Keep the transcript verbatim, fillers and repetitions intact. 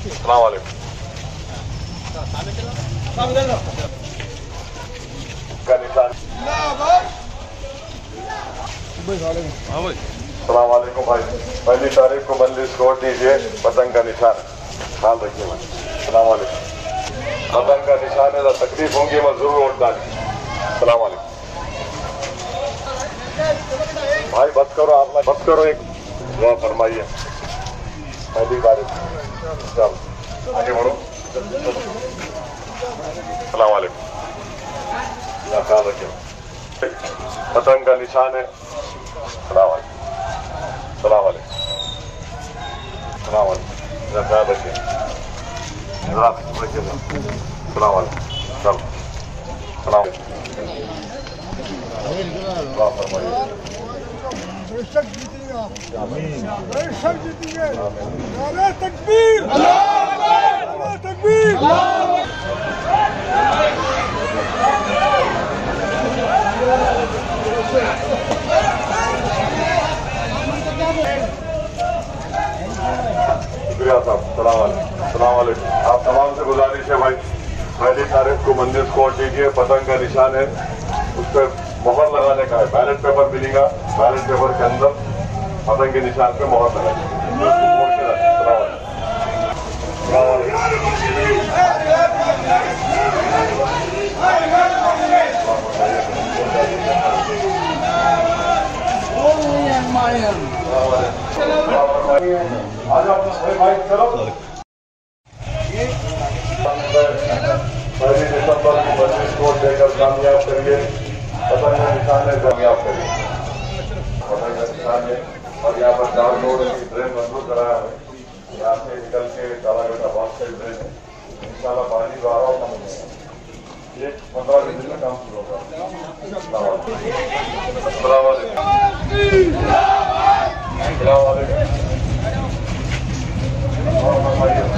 अस्सलाम वालेकुम। का निशान। अस्सलाम वालेकुम भाई। पहली तारीख को बंदिश छोड़ दीजिए, पतंग का निशान ख्याल रखिए भाई। अस्सलाम वालेकुम। पतंग का निशान है, तकलीफ होंगी मैं जरूर वोट डालिए। अस्सलाम वालेकुम भाई। बस करो आप, बस करो, एक दुआ फरमाइए। पहली तारीख चलो आगे बढ़ो। अस्सलाम वालेकुम। ख्याल रखिए। पतंग का निशान है। अस्सलाम वालेकुम। अस्सलाम वालेकुम। अस्सलाम वालेकुम। ख्याल रखिए। अस्सलाम वालेकुम। चलो अस्सलाम वालेकुम। दुआ फरमाइए। बेशक जीतेगा, बेशक जीतेंगे। नारे तकबीर, नारे तकबीर। शुक्रिया साहब। सलाम वालेकुम। आप तमाम से गुजारिश है भाई, पहली तारीख को मंदिर कोट दीजिए। पतंग का निशान है, उस पर मोहर लगाने का है। बैलेट पेपर मिलेगा, बैलेट पेपर के अंदर पतंग के निशान पे मोहर लगाएंगे। पहली दिसंबर को बत्तीस कोट देकर कामयाब करिए। पतंग का निशान है, कामयाब करिए। पतंग का निशान है। और यहाँ पर चार रोड की ड्रेन मंजूर कराया है। यहाँ से निकल के कालाघाटा बहुत से ड्रेन है। इंशाल्लाह पानी द्वारा कम हो जाएगा। ये पंद्रह बीस दिन में काम शुरू होगा। अस्सलाम वालेकुम। अस्सलाम वालेकुम।